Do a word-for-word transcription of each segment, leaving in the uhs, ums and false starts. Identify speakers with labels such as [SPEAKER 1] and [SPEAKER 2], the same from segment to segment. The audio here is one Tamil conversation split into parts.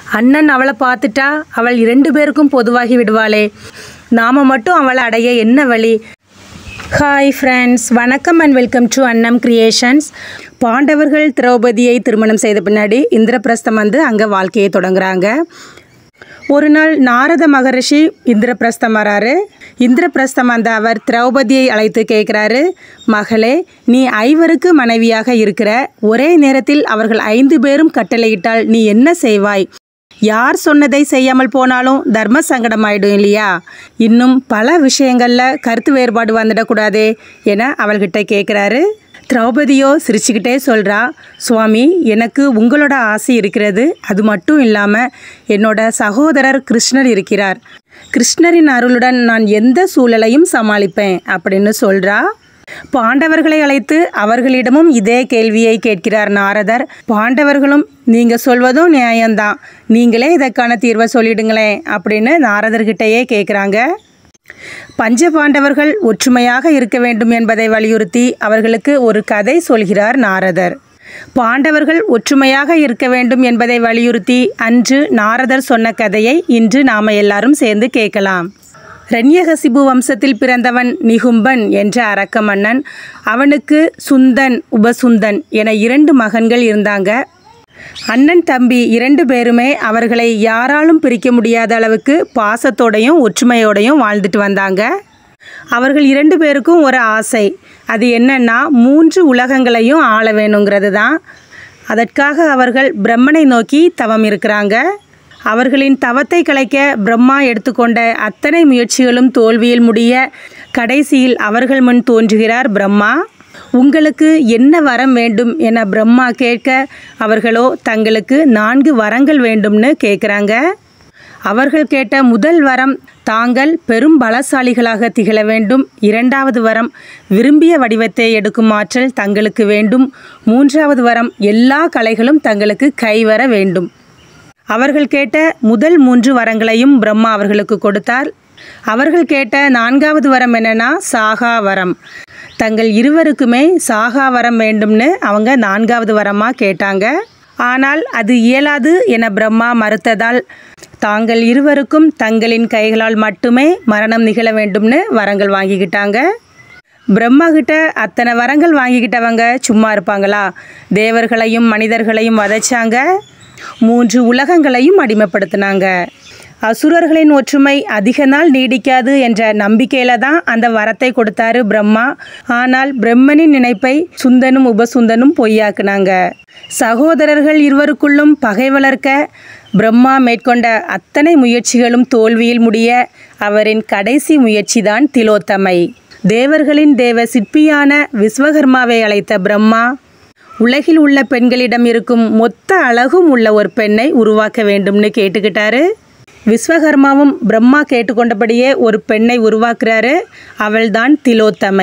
[SPEAKER 1] அண்ணன் அவளை பார்த்துட்டா அவள் இரண்டு பேருக்கும் பொதுவாகி விடுவாளே, நாம் மட்டும் அவளை அடைய என்ன வழி? ஹாய் ஃப்ரெண்ட்ஸ், வணக்கம் and welcome to Annam creations. பாண்டவர்கள் திரௌபதியை திருமணம் செய்த பின்னாடி இந்திரபிரஸ்தம் வந்து அங்கே வாழ்க்கையை தொடங்குறாங்க. ஒரு நாள் நாரத மகரிஷி இந்திரபிரஸ்தம் வராரு. இந்திரபிரஸ்தம் வந்த அவர் திரௌபதியை அழைத்து கேட்குறாரு, மகளே, நீ ஐவருக்கு மனைவியாக இருக்கிற, ஒரே நேரத்தில் அவர்கள் ஐந்து பேரும் கட்டளையிட்டால் நீ என்ன செய்வாய்? யார் சொன்னதை செய்யாமல் போனாலும் தர்ம சங்கடம் ஆயிடும் இல்லையா? இன்னும் பல விஷயங்களில் கருத்து வேறுபாடு வந்துடக்கூடாதே என அவள்கிட்ட கேட்குறாரு. திரௌபதியோ சிரிச்சுக்கிட்டே சொல்கிறா, சுவாமி, எனக்கு உங்களோட ஆசை இருக்கிறது. அது மட்டும் இல்லாமல் என்னோட சகோதரர் கிருஷ்ணர் இருக்கிறார். கிருஷ்ணரின் அருளுடன் நான் எந்த சூழலையும் சமாளிப்பேன் அப்படின்னு சொல்கிறா. பாண்டவர்களை அழைத்து அவர்களிடமும் இதே கேள்வியை கேட்கிறார் நாரதர். பாண்டவர்களும் நீங்கள் சொல்வதும் நியாயம்தான், நீங்களே இதற்கான தீர்வை சொல்லிடுங்களேன் அப்படின்னு நாரதர்கிட்டையே கேட்குறாங்க. பஞ்ச பாண்டவர்கள் ஒற்றுமையாக இருக்க வேண்டும் என்பதை வலியுறுத்தி அவர்களுக்கு ஒரு கதை சொல்கிறார் நாரதர். பாண்டவர்கள் ஒற்றுமையாக இருக்க வேண்டும் என்பதை வலியுறுத்தி அன்று நாரதர் சொன்ன கதையை இன்று நாம் எல்லாரும் சேர்ந்து கேட்கலாம். இரண்யகசிபு வம்சத்தில் பிறந்தவன் நிகும்பன் என்ற அரக்க மன்னன். அவனுக்கு சுந்தன், உபசுந்தன் என இரண்டு மகன்கள் இருந்தாங்க. அண்ணன் தம்பி இரண்டு பேருமே அவர்களை யாராலும் பிரிக்க முடியாத அளவுக்கு பாசத்தோடையும் ஒற்றுமையோடையும் வாழ்ந்துட்டு வந்தாங்க. அவர்கள் இரண்டு பேருக்கும் ஒரு ஆசை. அது என்னன்னா, மூன்று உலகங்களையும் ஆள வேணுங்கிறது தான். அதற்காக அவர்கள் பிரம்மனை நோக்கி தவம் இருக்கிறாங்க. அவர்களின் தவத்தை கலைக்க பிரம்மா எடுத்துக்கொண்ட அத்தனை முயற்சிகளும் தோல்வியில் முடிய கடைசியில் அவர்கள் முன் தோன்றுகிறார் பிரம்மா. உங்களுக்கு என்ன வரம் வேண்டும் என பிரம்மா கேட்க, அவர்களோ தங்களுக்கு நான்கு வரங்கள் வேண்டும்னு கேட்குறாங்க. அவர்கள் கேட்ட முதல் வரம், தாங்கள் பெரும் பலசாலிகளாக திகழ வேண்டும். இரண்டாவது வரம், விரும்பிய வடிவத்தை எடுக்கும் ஆற்றல் தங்களுக்கு வேண்டும். மூன்றாவது வரம், எல்லா கலைகளும் தங்களுக்கு கைவர வேண்டும். அவர்கள் கேட்ட முதல் மூன்று வரங்களையும் பிரம்மா அவர்களுக்கு கொடுத்தார். அவர்கள் கேட்ட நான்காவது வரம் என்னன்னா, சாகா வரம். தங்கள் இருவருக்குமே சாகா வரம் வேண்டும்னு அவங்க நான்காவது வரமாக கேட்டாங்க. ஆனால் அது இயலாது என பிரம்மா மறுத்ததால் தாங்கள் இருவருக்கும் தங்களின் கைகளால் மட்டுமே மரணம் நிகழ வேண்டும்னு வரங்கள் வாங்கிக்கிட்டாங்க. பிரம்மா கிட்ட அத்தனை வரங்கள் வாங்கிக்கிட்டவங்க சும்மா இருப்பாங்களா? தேவர்களையும் மனிதர்களையும் வதைச்சாங்க. மூன்று உலகங்களையும் அடிமைப்படுத்தினாங்க. அசுரர்களின் ஒற்றுமை அதிக நாள் நீடிக்காது என்ற நம்பிக்கையில தான் அந்த வரத்தை கொடுத்தாரு பிரம்மா. ஆனால் பிரம்மனின் நினைப்பை சுந்தனும் உபசுந்தனும் பொய்யாக்குனாங்க. சகோதரர்கள் இருவருக்குள்ளும் பகை வளர்க்க பிரம்மா மேற்கொண்ட அத்தனை முயற்சிகளும் தோல்வியில் முடிய அவரின் கடைசி முயற்சிதான் திலோத்தமை. தேவர்களின் தேவ சிற்பியான விஸ்வகர்மாவை அழைத்த பிரம்மா உலகில் உள்ள பெண்களிடம் இருக்கும் மொத்த அழகும் உள்ள ஒரு பெண்ணை உருவாக்க வேண்டும்னு கேட்டுக்கிட்டாரு. விஸ்வகர்மாவும் பிரம்மா கேட்டுக்கொண்டபடியே ஒரு பெண்ணை உருவாக்குறாரு. அவள்தான் திலோத்தமை.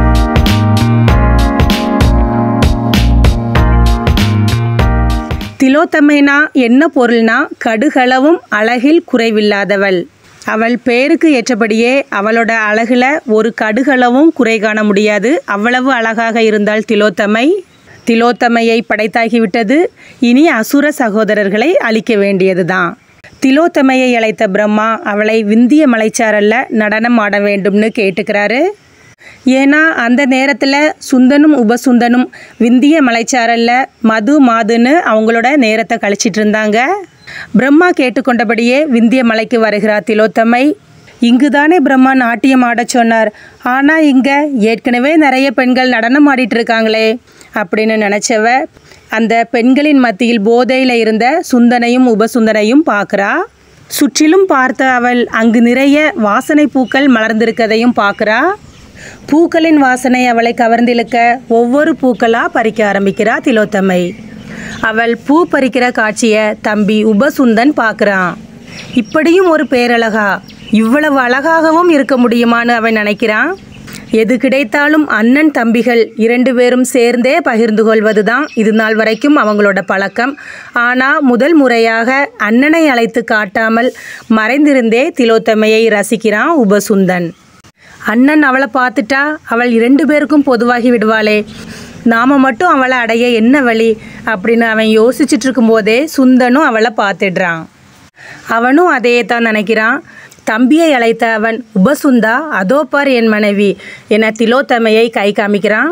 [SPEAKER 1] திலோத்தமைனா என்ன பொருள்னா, கடுகளவும் அழகில் குறைவில்லாதவள். அவள் பேருக்கு ஏற்றபடியே அவளோட அழகில் ஒரு கடுகளவும் குறை காண முடியாது. அவ்வளவு அழகாக இருந்தால் திலோத்தமை. திலோத்தமையை படைத்தாகிவிட்டது. இனி அசுர சகோதரர்களை அழிக்க வேண்டியது தான். திலோத்தமையை அழைத்த பிரம்மா அவளை விந்திய மலைச்சாரல்ல நடனம் ஆட வேண்டும்னு கேட்டுக்கிறாரு. ஏன்னா அந்த நேரத்தில் சுந்தனும் உபசுந்தனும் விந்திய மலைச்சாரல்ல மது மாதுன்னு அவங்களோட நேரத்தை கழிச்சிட்டு இருந்தாங்க. பிரம்மா கேட்டுக்கொண்டபடியே விந்திய மலைக்கு வருகிறார் திலோத்தமை. இங்குதானே பிரம்மா நாட்டியம் ஆட சொன்னார், ஆனால் இங்கே ஏற்கனவே நிறைய பெண்கள் நடனம் ஆடிட்டு இருக்காங்களே அப்படின்னு நினச்சவ அந்த பெண்களின் மத்தியில் போதையில் இருந்த சுந்தனையும் உபசுந்தனையும் பார்க்குறா. சுற்றிலும் பார்த்த அவள் அங்கு நிறைய வாசனை பூக்கள் மலர்ந்திருக்கதையும் பார்க்குறா. பூக்களின் வாசனை அவளை கவர்ந்திழுக்க ஒவ்வொரு பூக்களாக பறிக்க ஆரம்பிக்கிறா திலோத்தமை. அவள் பூ பறிக்கிற காட்சியை தம்பி உபசுந்தன் பார்க்குறான். இப்படியும் ஒரு பேரழகா, இவ்வளவு அழகாகவும் இருக்க முடியுமான்னு அவன் நினைக்கிறான். எது கிடைத்தாலும் அண்ணன் தம்பிகள் இரண்டு பேரும் சேர்ந்தே பகிர்ந்து கொள்வது தான் இது நாள் வரைக்கும் அவங்களோட பழக்கம். ஆனால் முதல் முறையாக அண்ணனை அழைத்து காட்டாமல் மறைந்திருந்தே திலோத்தமையை ரசிக்கிறான் உபசுந்தன். அண்ணன் அவளை பார்த்துட்டா அவள் இரண்டு பேருக்கும் பொதுவாகி விடுவாளே, நாம் மட்டும் அவளை அடைய என்ன வழி அப்படின்னு அவன் யோசிச்சுட்டு இருக்கும்போதே சுந்தனும் அவளை பார்த்துடுறான். அவனும் அதே தான் நினைக்கிறான். தம்பியை அழைத்த அவன், உபசுந்தா அதோ பார் என் மனைவி என திலோத்தமையை கை காமிக்கிறான்.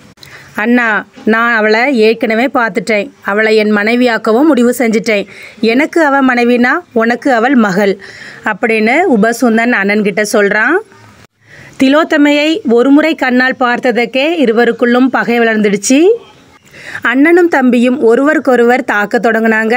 [SPEAKER 1] அண்ணா, நான் அவளை ஏற்கனவே பார்த்துட்டேன். அவளை என் மனைவியாக்கவும் முடிவு செஞ்சிட்டேன். எனக்கு அவள் மனைவினா உனக்கு அவள் மகள் அப்படின்னு உபசுந்தன் அண்ணன்கிட்ட சொல்கிறான். திலோத்தமையை ஒரு முறை கண்ணால் பார்த்ததற்கே இருவருக்குள்ளும் பகை வளர்ந்துடுச்சு. அண்ணனும் தம்பியும் ஒருவருக்கொருவர் தாக்க தொடங்கினாங்க.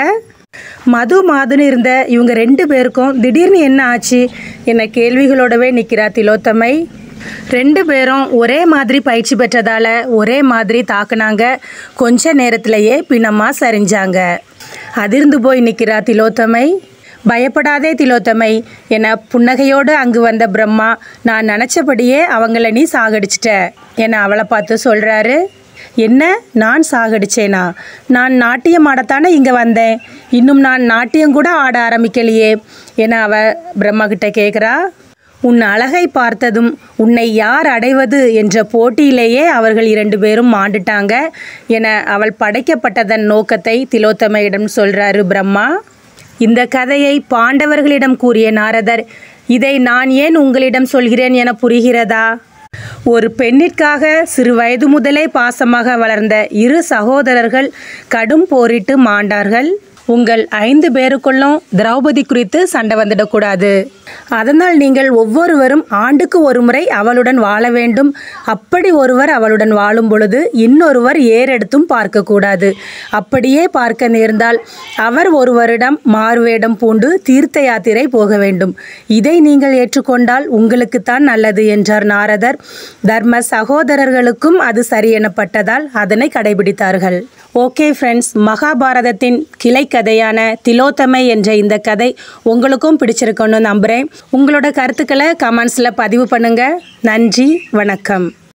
[SPEAKER 1] மது மாதுன்னு இருந்த இவங்க ரெண்டு பேருக்கும் திடீர்னு என்ன ஆச்சு என்ன கேள்விகளோடவே நிற்கிறா திலோத்தமை. ரெண்டு பேரும் ஒரே மாதிரி பயிற்சி பெற்றதால் ஒரே மாதிரி தாக்குனாங்க. கொஞ்ச நேரத்திலேயே பிணமாக சரிஞ்சாங்க. அதிர்ந்து போய் நிற்கிறா திலோத்தமை. பயப்படாதே திலோத்தமை என புன்னகையோடு அங்கு வந்த பிரம்மா, நான் நினச்சபடியே அவங்கள நீ சாகடிச்சிட்ட என அவளை பார்த்து சொல்கிறாரு. என்ன, நான் சாகடிச்சேனா? நான் நாட்டியம் ஆடத்தானே இங்கே வந்தேன். இன்னும் நான் நாட்டியம் கூட ஆட ஆரம்பிக்கலையே என அவ பிரம்மா கிட்ட கேட்குறா. உன் அழகை பார்த்ததும் உன்னை யார் அடைவது என்ற போட்டியிலேயே அவர்கள் இரண்டு பேரும் மாண்டுட்டாங்க என அவள் படைக்கப்பட்டதன் நோக்கத்தை திலோத்தமையிடம் சொல்கிறாரு பிரம்மா. இந்த கதையை பாண்டவர்களிடம் கூறிய நாரதர், இதை நான் ஏன் உங்களிடம் சொல்கிறேன் என புரிகிறதா? ஒரு பெண்ணிற்காக சிறு வயது முதலே பாசமாக வளர்ந்த இரு சகோதரர்கள் கடும் போரிட்டு மாண்டார்கள். உங்கள் ஐந்து பேருக்குள்ளும் திரௌபதி குறித்து சண்டை வந்துடக்கூடாது. அதனால் நீங்கள் ஒவ்வொருவரும் ஆண்டுக்கு ஒரு முறை அவளுடன் வாழ வேண்டும். அப்படி ஒருவர் அவளுடன் வாழும் பொழுது இன்னொருவர் ஏறெடுத்தும் பார்க்கக்கூடாது. அப்படியே பார்க்க நேர்ந்தால் அவர் ஒருவரிடம் மாறுவேடம் பூண்டு தீர்த்த யாத்திரை போக வேண்டும். இதை நீங்கள் ஏற்றுக்கொண்டால் உங்களுக்குத்தான் நல்லது என்றார் நாரதர். தர்ம சகோதரர்களுக்கும் அது சரி எனப்பட்டதால் அதனை கடைபிடித்தார்கள். ஓகே ஃப்ரெண்ட்ஸ், மகாபாரதத்தின் கிளை கதையான திலோத்தமை என்ற இந்த கதை உங்களுக்கும் பிடிச்சிருக்குன்னு நம்புகிறேன். உங்களோட கருத்துக்களை கமெண்ட்ஸில் பதிவு பண்ணுங்கள். நன்றி, வணக்கம்.